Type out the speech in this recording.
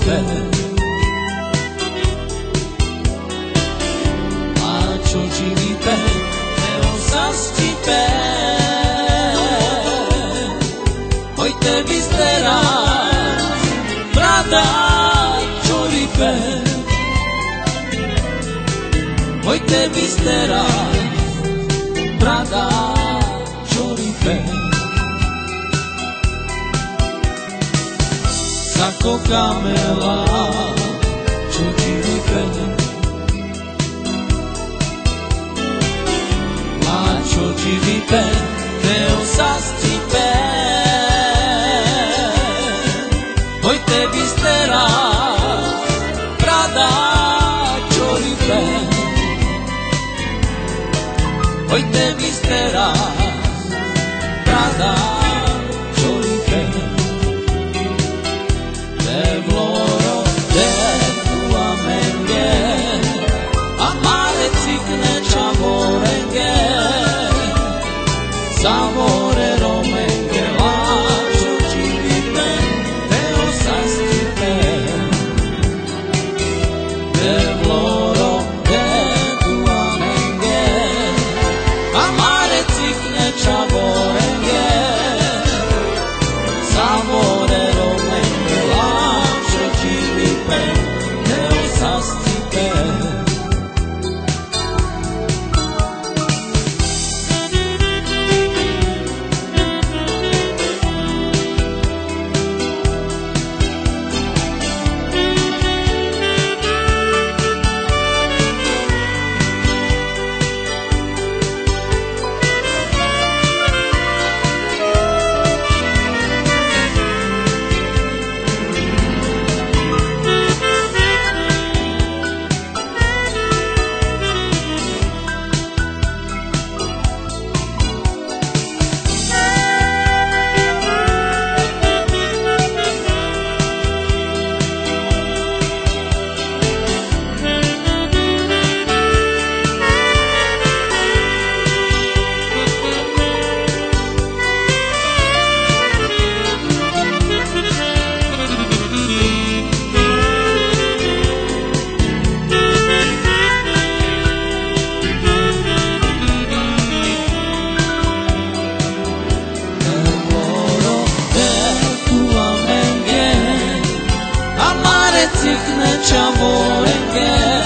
pe Cioripe, ne osastipe. Hoy te visterás, Prada Cioripe. Hoy te visterás, Prada Cioripe. Sacco camela Cioripe. Cioripe, te osastipe. Hoy te visterás, Prada Cioripe. Hoy te visterás, Prada Cioripe. De gloro de tua menge, amare cikne čavorenge. Savorero menge la Cioripe, te osastipe. De gloro de tua menge, amare cikne čavorenge. Savorero menge la Cioripe, te osastipe. Cikne čavorenge.